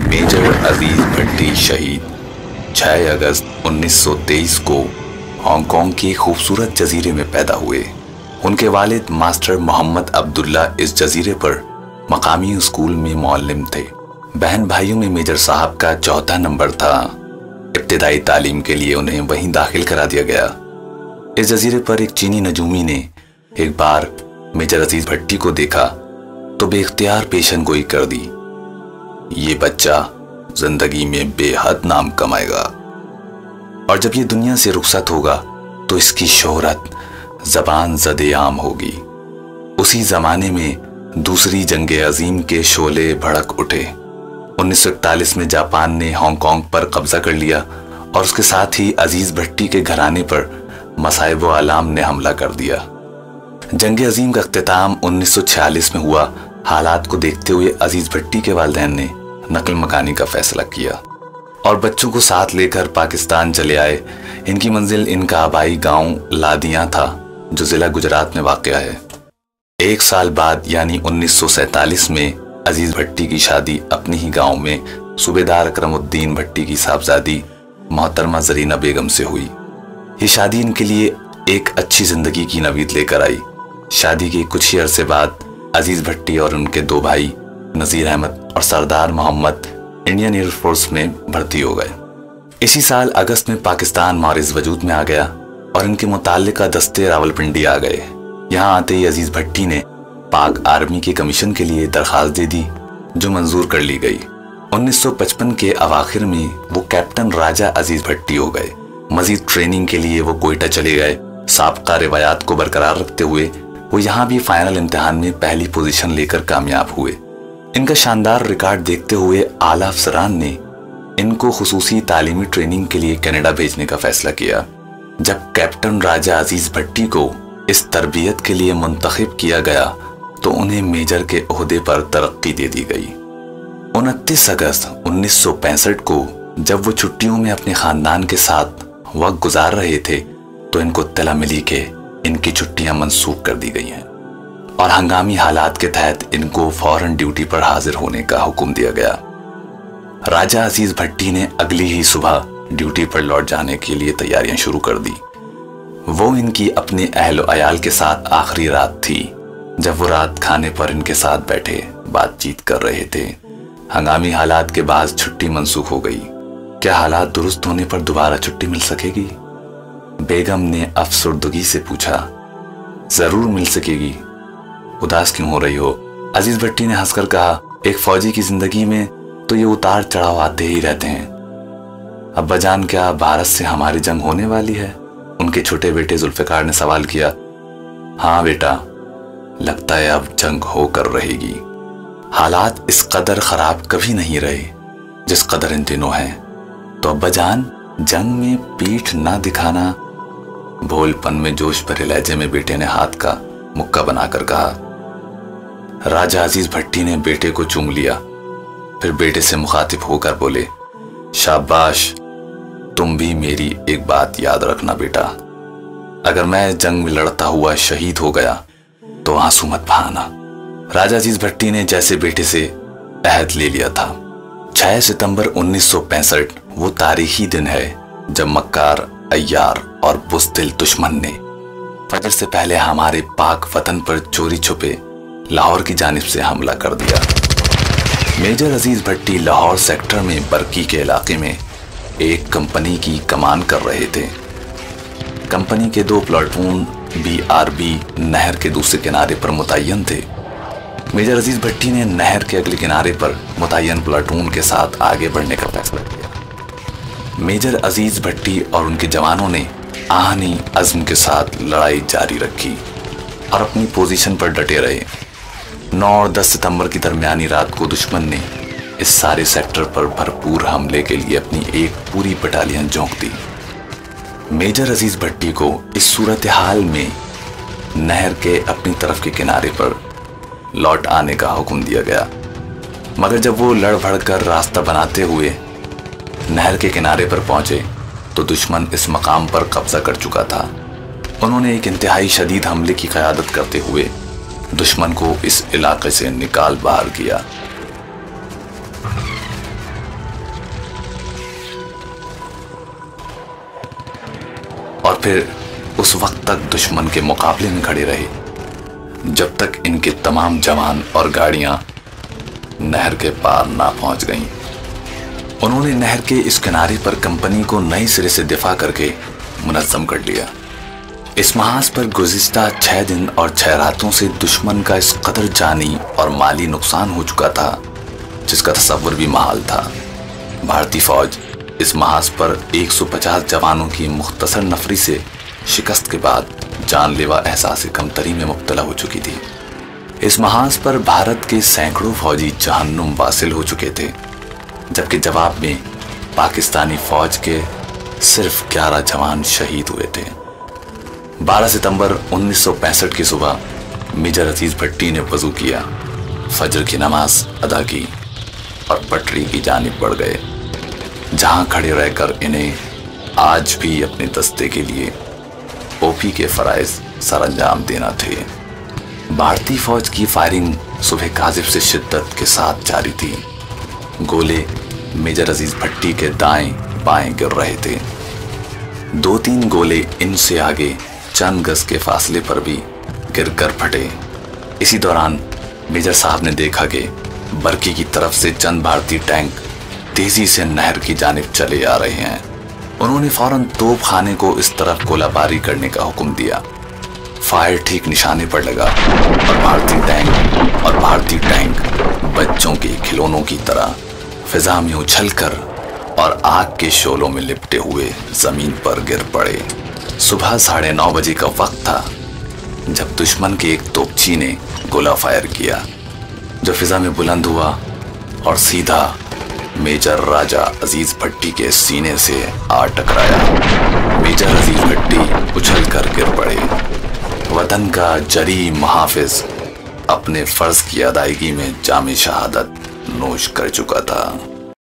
Major Aziz भट्टी शहीद 6 अगस्त 1923 को Hong Kong के खूबसूरत जजीरे में पैदा हुए। उनके वालिद मास्टर मोहम्मद अब्दुल्ला इस जजीरे पर मकामी स्कूल में मुअल्लिम थे। बहन भाइयों में मेजर साहब का चौथा नंबर था। इब्तिदाई तालीम के लिए उन्हें वहीं दाखिल करा दिया गया। इस जजीरे पर एक चीनी नजूमी ने एक बार मेजर अजीज भट्टी को देखा तो बेख्तियार पेशन गोई कर दी, ये बच्चा जिंदगी में बेहद नाम कमाएगा और जब ये दुनिया से रुखसत होगा तो इसकी शोहरत ज़बान ज़दे आम होगी। उसी ज़माने में दूसरी जंगे अजीम के शोले भड़क उठे। 1941 में जापान ने हांगकांग पर कब्जा कर लिया और उसके साथ ही अजीज भट्टी के घराने पर मसाइब व आलाम ने हमला कर दिया। जंग अजीम का अख्तिताम 1946 में हुआ। हालात को देखते हुए अजीज भट्टी के वालिदैन ने नकल मकानी का फैसला किया और बच्चों को साथ लेकर पाकिस्तान चले आए। इनकी मंजिल इनका आबाई गांव लादियां था जो जिला गुजरात में वाक़या है। 1 साल बाद यानी 1947 में अजीज भट्टी की शादी अपने ही गांव में सूबेदार अकरमुद्दीन भट्टी की साहबजादी मोहतरमा जरीना बेगम से हुई। ये शादी इनके लिए एक अच्छी जिंदगी की नवीद लेकर आई। शादी के कुछ ही अरसे बाद अजीज भट्टी और उनके 2 भाई नजीर अहमद और Sardar Mohammad Indian Air Force में भर्ती हो गए। इसी साल अगस्त में पाकिस्तान मौरिस वजूद में आ गया और इनके मुताल्लिका दस्ते रावलपिंडी आ गए। यहाँ आते ही अजीज भट्टी ने पाक आर्मी के कमीशन के लिए दरखास्त दे दी जो मंजूर कर ली गई। 1955 के अवाखिर में वो कैप्टन राजा अजीज भट्टी हो गए। मजीद ट्रेनिंग के लिए वो कोयटा चले गए। साबका रिवायात को बरकरार रखते हुए वो यहाँ भी फाइनल इम्तिहान में पहली पोजीशन लेकर कामयाब हुए। इनका शानदार रिकॉर्ड देखते हुए आला अफसरान ने इनको खुसूसी तालीमी ट्रेनिंग के लिए कनाडा भेजने का फैसला किया। जब कैप्टन राजा अजीज भट्टी को इस तरबियत के लिए मुंतखब किया गया तो उन्हें मेजर के ओहदे पर तरक्की दे दी गई। 29 अगस्त 1965 को जब वो छुट्टियों में अपने खानदान के साथ वक्त गुजार रहे थे तो इनको इत्तला मिली कि इनकी छुट्टियां मंसूख कर दी गई हैं और हंगामी हालात के तहत इनको फौरन ड्यूटी पर हाजिर होने का हुक्म दिया गया। राजा अजीज भट्टी ने अगली ही सुबह ड्यूटी पर लौट जाने के लिए तैयारियां शुरू कर दी। वो इनकी अपने अहल अयाल के साथ आखिरी रात थी जब वो रात खाने पर इनके साथ बैठे बातचीत कर रहे थे। हंगामी हालात के बाद छुट्टी मंसूख हो गई। क्या हालात दुरुस्त होने पर दोबारा छुट्टी मिल सकेगी? बेगम ने अफसरदगी से पूछा। जरूर मिल सकेगी, उदास क्यों हो रही हो? अजीज भट्टी ने हंसकर कहा, एक फौजी की जिंदगी में तो ये उतार चढ़ाव आते ही रहते हैं। अब्बा जान, क्या भारत से हमारी जंग होने वाली है? उनके छोटे बेटे जुल्फिकार ने सवाल किया। हाँ बेटा, लगता है अब जंग होकर रहेगी। हालात इस कदर खराब कभी नहीं रहे जिस कदर इन दिनों है। तो अब्बा जान, जंग में पीठ ना दिखाना। भोलपन में जोश भरे लहजे में बेटे ने हाथ का मुक्का बनाकर कहा। राजा अजीज भट्टी ने बेटे को चूम लिया, फिर बेटे से मुखातिब होकर बोले, शाबाश, तुम भी मेरी एक बात याद रखना बेटा, अगर मैं जंग में लड़ता हुआ शहीद हो गया तो आंसू मत बहाना। राजा अजीज भट्टी ने जैसे बेटे से अहद ले लिया था। 6 सितंबर 1965 वो तारीखी दिन है जब मक्कार, अय्यार और बुज़दिल दुश्मन ने फजर से पहले हमारे पाक वतन पर चोरी छुपे लाहौर की जानिब से हमला कर दिया। मेजर अजीज भट्टी लाहौर सेक्टर में बरकी के इलाके में एक कंपनी की कमान कर रहे थे। कंपनी के 2 प्लाटून BRB नहर के दूसरे किनारे पर मुतय्यन थे। मेजर अजीज भट्टी ने नहर के अगले किनारे पर मुतय्यन प्लाटून के साथ आगे बढ़ने का फैसला किया। मेजर अजीज भट्टी और उनके जवानों ने आहनी अज़्म के साथ लड़ाई जारी रखी और अपनी पोजीशन पर डटे रहे। 9 और 10 सितंबर की दरमियानी रात को दुश्मन ने इस सारे सेक्टर पर भरपूर हमले के लिए अपनी एक पूरी बटालियन झोंक दी। मेजर अजीज भट्टी को इस सूरत हाल में नहर के अपनी तरफ के किनारे पर लौट आने का हुक्म दिया गया, मगर जब वो लड़ भड़ कर रास्ता बनाते हुए नहर के किनारे पर पहुंचे तो दुश्मन इस मकाम पर कब्जा कर चुका था। उन्होंने एक इंतहाई शदीद हमले की क़यादत करते हुए दुश्मन को इस इलाके से निकाल बाहर किया। फिर उस वक्त तक दुश्मन के मुकाबले में खड़े रहे जब तक इनके तमाम जवान और गाड़ियां नहर के पार ना पहुंच गईं। उन्होंने नहर के इस किनारे पर कंपनी को नए सिरे से दिफा करके मुनज़्ज़म कर लिया। इस महाज पर गुज़िश्ता 6 दिन और 6 रातों से दुश्मन का इस कदर जानी और माली नुकसान हो चुका था जिसका तसव्वुर भी महाल था। भारतीय फौज इस महाज पर 150 जवानों की मुख्तसर नफरी से शिकस्त के बाद जानलेवा एहसास कमतरी में मुब्तला हो चुकी थी। इस महाज पर भारत के सैकड़ों फौजी जहन्नुम वासिल हो चुके थे, जबकि जवाब में पाकिस्तानी फौज के सिर्फ 11 जवान शहीद हुए थे। 12 सितंबर 1965 की सुबह मेजर अजीज भट्टी ने वजू किया, फजर की नमाज अदा की और पटरी की जानिब बढ़ गए, जहां खड़े रहकर इन्हें आज भी अपने दस्ते के लिए ओपी के फराइज सरअंजाम देना थे। भारतीय फौज की फायरिंग सुबह काजिब से शिद्दत के साथ जारी थी। गोले मेजर अजीज भट्टी के दाएं बाएं गिर रहे थे। 2-3 गोले इनसे आगे चंद गज के फासले पर भी गिर कर फटे। इसी दौरान मेजर साहब ने देखा कि बरकी की तरफ से चंद भारतीय टैंक तेजी से नहर की जानिब चले आ रहे हैं। उन्होंने फौरन तोप खाने को इस तरफ गोलाबारी करने का हुक्म दिया। फायर ठीक निशाने पर लगा और भारतीय टैंक बच्चों के खिलौनों की तरह फिजा में उछलकर और आग के शोलों में लिपटे हुए जमीन पर गिर पड़े। सुबह 9:30 बजे का वक्त था जब दुश्मन के एक तोपची ने गोला फायर किया, जो फिजा में बुलंद हुआ और सीधा मेजर राजा अजीज भट्टी के सीने से आ टकराया। मेजर अजीज भट्टी उछल कर गिर पड़े। वतन का जरी मुहाफिज अपने फर्ज की अदायगी में जामे शहादत नोश कर चुका था।